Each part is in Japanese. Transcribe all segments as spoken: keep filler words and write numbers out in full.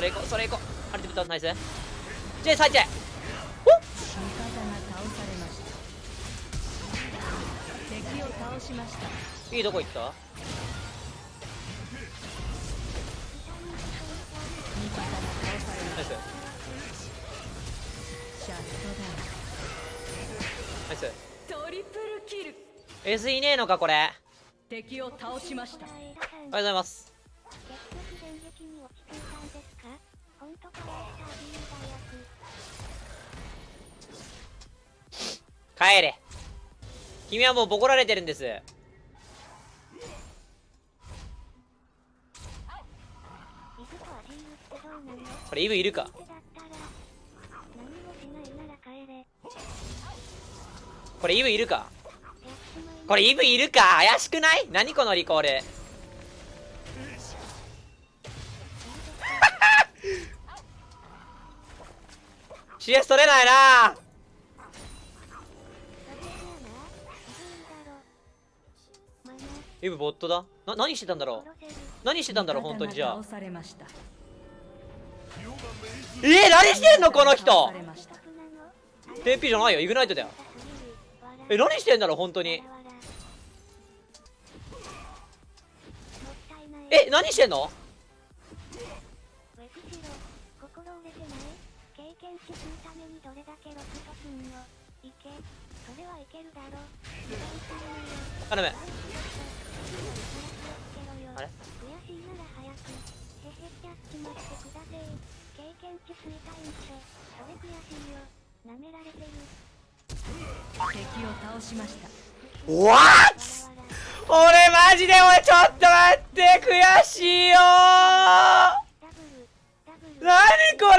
れ行こうそれ行こう。アルティメットナイス。ジェイサイチェ。 味方が倒されました。敵を倒しました。 いいどこ行った。 味方が倒されまナイスした。シャッナイス。 トダウン。トリプルキル。 S いねえのかこれ。 敵を倒しました。 ありがとうございます。帰れ。君はもうボコられてるんです。これイブいるか。これイブいるか。これイブいるか。怪しくない？何このリコール。シーエス 取れないな。イブボットだ。な、何してたんだろう。何してたんだろう本当に。じゃあえー、何してんのこの人。 テンピー じゃないよ、イグナイトだよ。え、何してんだろう本当に。え、何してんの。頼む。あれ敵を倒しました。 What？ 俺マジで俺ちょっと待って悔しいよー。何こ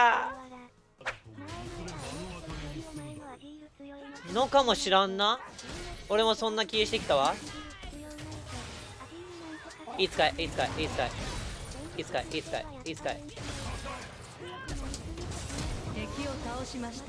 れのかもしらんな。俺もそんな気してきたわ。いい使いいい使いいい使いいい使いいい使いいい使い。 敵を倒しました。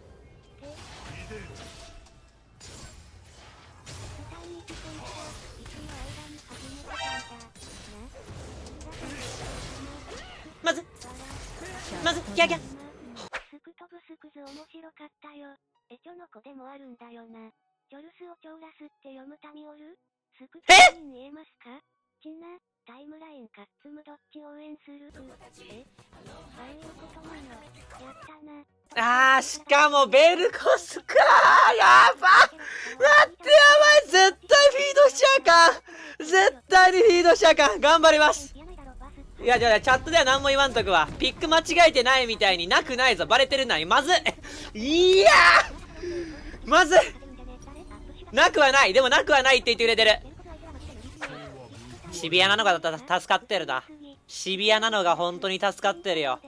まずまずギャギャ。 スクトブスクズ面白かったよ。エチョの子でもあるんだよな。チョルスをチョーラスって読む民おる？スクトブに見えますか？ちな、タイムラインカッツムどっち応援する？え？ああいうことなの。やったな。 あー、しかもベルコスかー。やば。待ってやばい。絶対フィードしちゃうかん。絶対にフィードしちゃうかん。頑張ります。いや、じゃあチャットでは何も言わんとくわ。ピック間違えてないみたいになくないぞ。バレてるな。まずい。いやーまずい。なくはない。でもなくはないって言ってくれてる。シビアなのが助かってるな。シビアなのが本当に助かってるよ。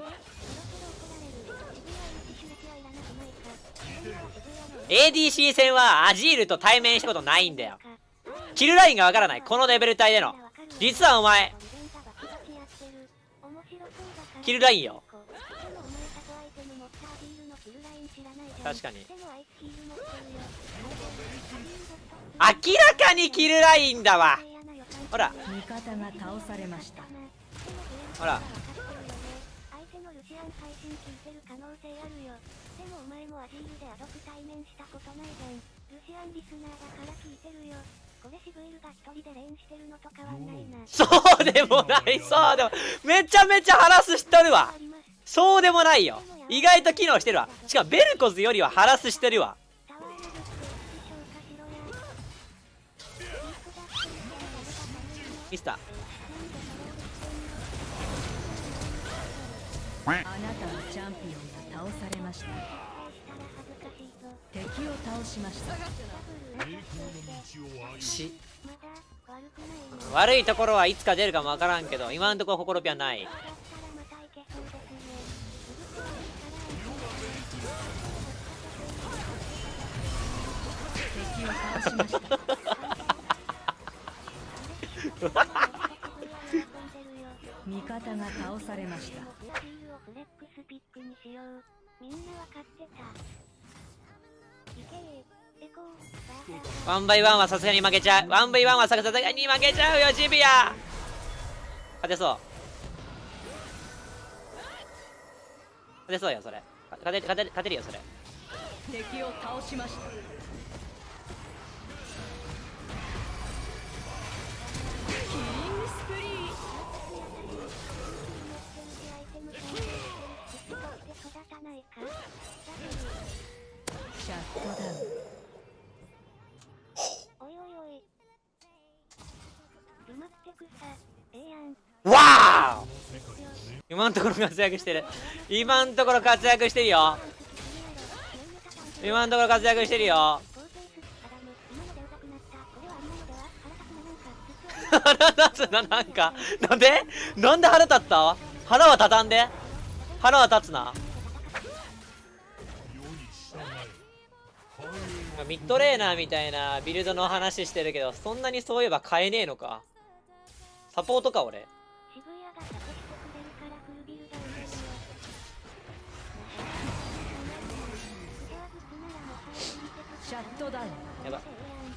エーディーシー 戦はアジールと対面したことないんだよ。キルラインがわからない。このレベル帯での。実はお前キルラインよ。確かに明らかにキルラインだわ。ほら味方が倒されました。 ほらそうでもない。そうでもめちゃめちゃハラスしとるわ。そうでもないよ。意外と機能してるわ。しかもベルコスよりはハラスしてるわ。ミスターあなたのチャンピオンが倒されました。敵を倒しました。 し悪いところはいつか出るかもわからんけど、今のところほころぴはない。 敵を倒しました。味方が倒されました。 ワンバイワンはさすがに負けちゃう。ワンバイワンはさすがに負けちゃうよ。ジビア勝てそ勝てそうよそれ。勝て勝て勝てるよそれ。 敵を倒しました。キングスプリー。シャットダウン。 おいおいおい。ルマってくさ、ええやん。 わー今んところ活躍してる。今んところ活躍してるよ。今んところ活躍してるよ。腹立つな、なんか。なんでなんで腹立った？腹は畳んで。腹は立つな。ミッドレーナーみたいなビルドの話してるけど、そんなにそういえば買えねえのか。サポートか俺。 シャットダウン。 やば。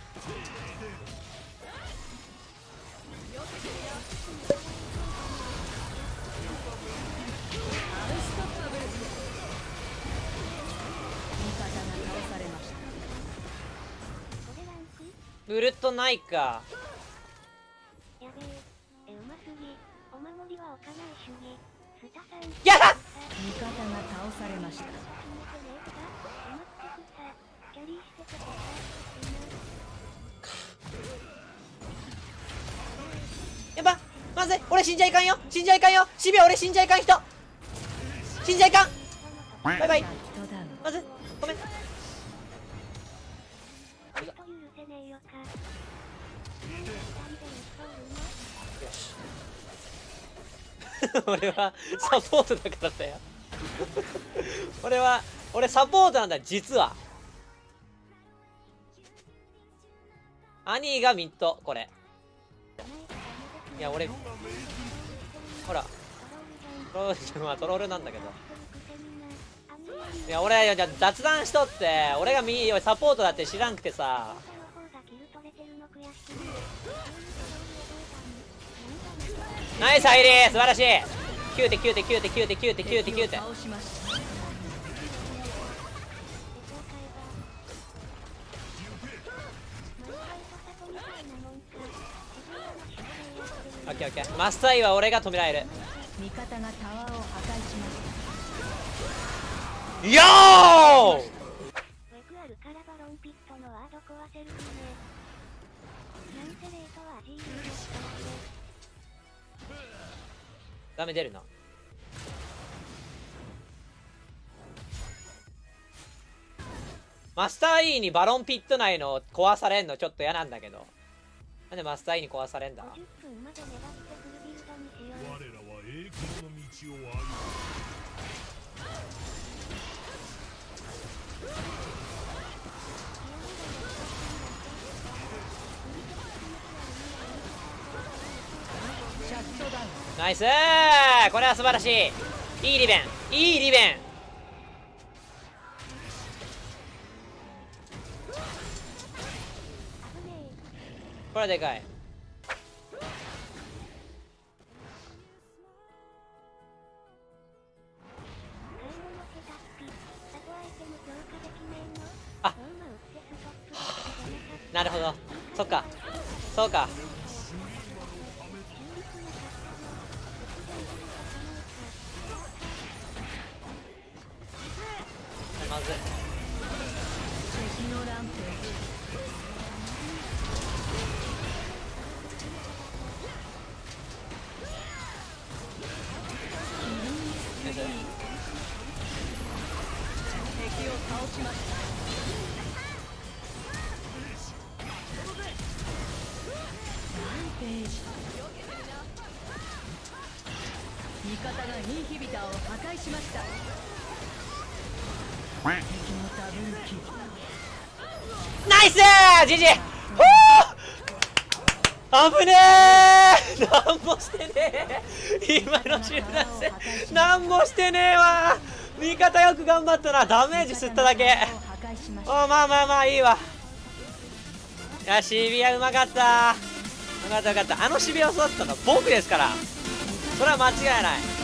ウルトないか。 やべえ、え、うますぎ。お守りは置かない主義。スタさん。 やだ。 味方が倒されました。 やば、まずい、俺死んじゃいかんよ。死んじゃいかんよ。シビア俺死んじゃいかん人。死んじゃいかん。バイバイ。まずい、ごめん。俺はサポートだからだよ。俺は俺サポートなんだ実は。アニーがミッドこれ。いや俺ほらトロールはトロールなんだけど。いや俺いや雑談しとって俺がミサポートだって知らんくてさ。ナイス入り素晴らしい。きゅうてきゅうてきゅうてきゅうてきゅうてきゅうてきゅうて。オッケーオッケー。マスターイは俺が止められる。 味方がタワーを破壊しました。 よー。ダメ出るな。マスター E にバロンピット内の壊されんのちょっと嫌なんだけど。なんでマスター E に壊されんだ。ナイスー。これは素晴らしい。いいリベンいいリベン。これはでかい。あなるほど。そっかそうか。まずい。 敵のランプ。敵を倒しました。ランページ。味方がインヒビターを破壊しました。 ナイスー。ジジー。あぶねー。なんもしてねえ。今の集団戦なんもしてねえわ。味方よく頑張ったな。ダメージ吸っただけ。あまあまあまあいいわ。いやシビアうまかった。うまかったうまかった。あのシビアを育てたのは僕ですから。それは間違いない。